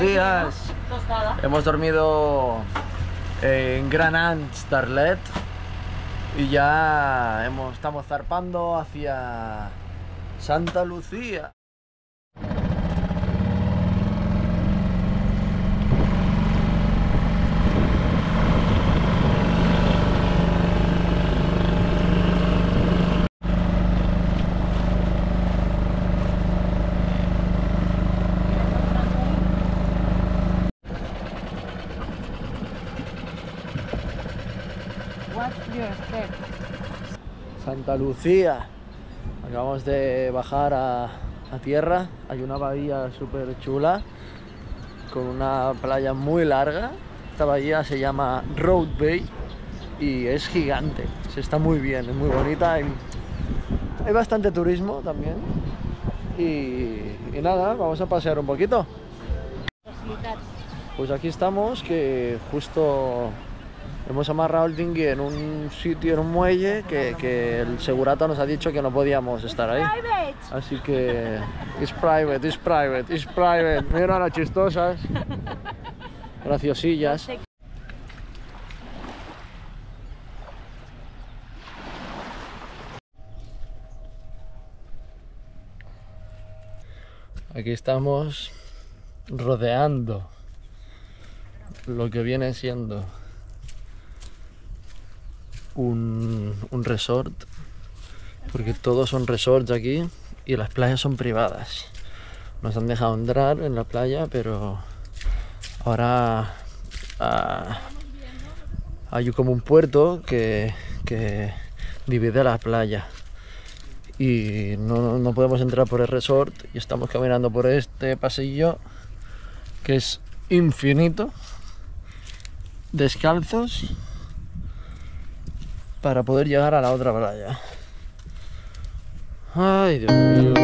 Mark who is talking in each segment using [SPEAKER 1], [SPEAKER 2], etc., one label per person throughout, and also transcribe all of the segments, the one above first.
[SPEAKER 1] días. Hemos dormido en Gran Anse d'Arlet y ya estamos zarpando hacia Santa Lucía. Santa Lucía. Acabamos de bajar a tierra. Hay una bahía súper chula con una playa muy larga. Esta bahía se llama Road Bay y es gigante. Se está muy bien, es muy bonita. Hay bastante turismo también. Y nada, vamos a pasear un poquito. Pues aquí estamos, que justo hemos amarrado el dinghy en un sitio, en un muelle, que el segurata nos ha dicho que no podíamos estar ahí. Así que it's private, it's private, it's private. Mira las chistosas, graciosillas. Aquí estamos rodeando lo que viene siendo un resort, porque todos son resorts aquí y las playas son privadas. Nos han dejado entrar en la playa, pero ahora hay como un puerto que divide la playa y no podemos entrar por el resort y estamos caminando por este pasillo que es infinito, descalzos, para poder llegar a la otra playa. Ay, Dios mío.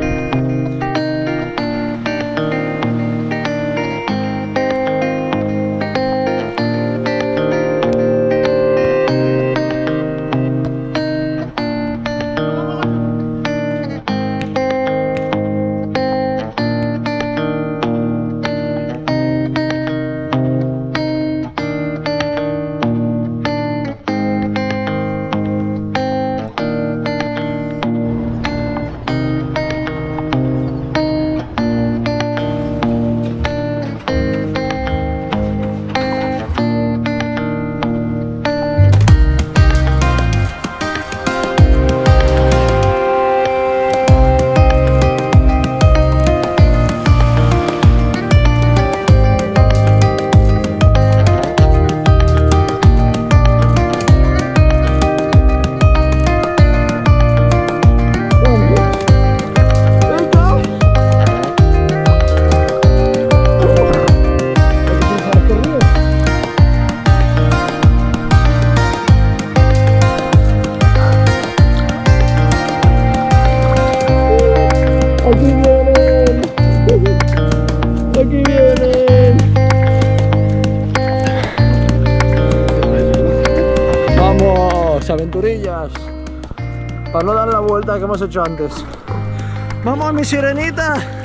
[SPEAKER 1] Aventurillas para no dar la vuelta que hemos hecho antes. ¡Vamos, mi sirenita!